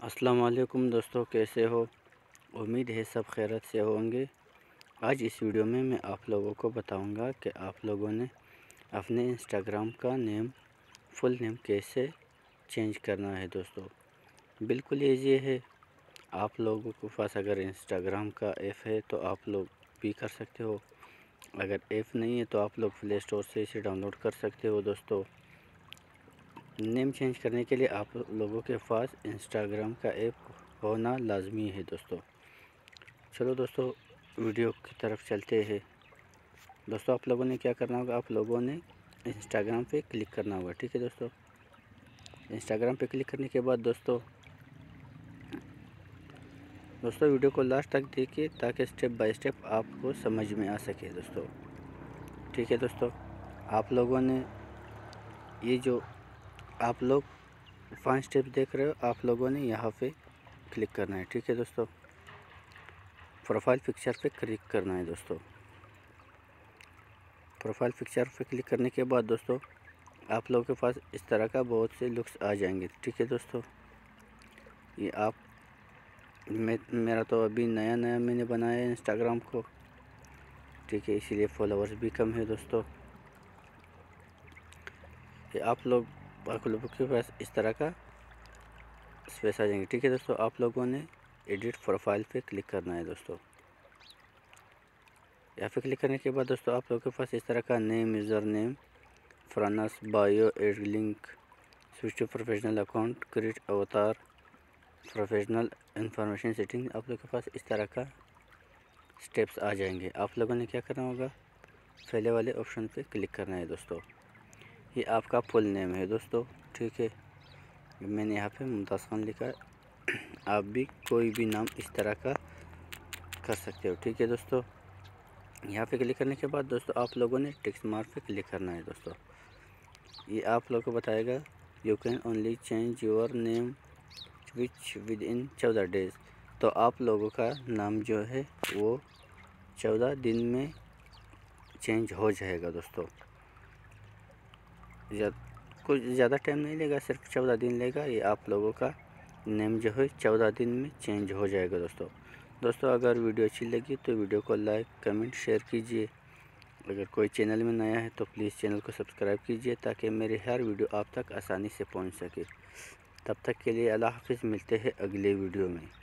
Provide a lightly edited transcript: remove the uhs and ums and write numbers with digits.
अस्सलाम वालेकुम दोस्तों, कैसे हो। उम्मीद है सब खैरियत से होंगे। आज इस वीडियो में मैं आप लोगों को बताऊंगा कि आप लोगों ने अपने इंस्टाग्राम का फुल नेम कैसे चेंज करना है। दोस्तों बिल्कुल ईजी है। आप लोगों के पास अगर इंस्टाग्राम का ऐप है तो आप लोग भी कर सकते हो। अगर ऐप नहीं है तो आप लोग प्ले स्टोर से इसे डाउनलोड कर सकते हो। दोस्तों नेम चेंज करने के लिए आप लोगों के पास इंस्टाग्राम का ऐप होना लाजमी है। दोस्तों चलो दोस्तों वीडियो की तरफ चलते हैं। दोस्तों आप लोगों ने क्या करना होगा, आप लोगों ने इंस्टाग्राम पे क्लिक करना होगा। ठीक है दोस्तों, इंस्टाग्राम पे क्लिक करने के बाद दोस्तों वीडियो को लास्ट तक देखिए ताकि स्टेप बाय स्टेप आपको समझ में आ सके। दोस्तों ठीक है दोस्तों, आप लोगों ने ये जो आप लोग 5 स्टेप देख रहे हो, आप लोगों ने यहाँ पे क्लिक करना है। ठीक है दोस्तों, प्रोफाइल पिक्चर पे क्लिक करना है। दोस्तों प्रोफाइल पिक्चर पे क्लिक करने के बाद दोस्तों आप लोगों के पास इस तरह का बहुत से लुक्स आ जाएंगे। ठीक है दोस्तों, ये आप मेरा तो अभी नया मैंने बनाया है इंस्टाग्राम को। ठीक है, इसीलिए फॉलोअर्स भी कम है। दोस्तों ये आप लोगों के पास इस तरह का स्पेस आ जाएंगे। ठीक है दोस्तों, आप लोगों ने एडिट प्रोफाइल पे क्लिक करना है। दोस्तों यहाँ पे क्लिक करने के बाद दोस्तों आप लोगों के पास इस तरह का name, user name, pronouns, bio, add link, switch to professional account, create avatar, professional information setting, आप लोगों के पास इस तरह का स्टेप्स आ जाएंगे। आप लोगों ने क्या करना होगा, पहले वाले ऑप्शन पे क्लिक करना है। दोस्तों ये आपका फुल नेम है। दोस्तों ठीक है, मैंने यहाँ पे मुमताज़ खान लिखा है, आप भी कोई भी नाम इस तरह का कर सकते हो। ठीक है दोस्तों, यहाँ पे क्लिक करने के बाद दोस्तों आप लोगों ने टिक मार्क पे क्लिक करना है। दोस्तों ये आप लोगों को बताएगा you can only change your name which within 14 days. तो आप लोगों का नाम जो है वो 14 दिन में चेंज हो जाएगा। दोस्तों कुछ ज़्यादा टाइम नहीं लेगा, सिर्फ 14 दिन लेगा। ये आप लोगों का नेम जो है 14 दिन में चेंज हो जाएगा। दोस्तों अगर वीडियो अच्छी लगी तो वीडियो को लाइक, कमेंट, शेयर कीजिए। अगर कोई चैनल में नया है तो प्लीज़ चैनल को सब्सक्राइब कीजिए ताकि मेरी हर वीडियो आप तक आसानी से पहुंच सके। तब तक के लिए अल्लाह हाफ़िज़, मिलते हैं अगले वीडियो में।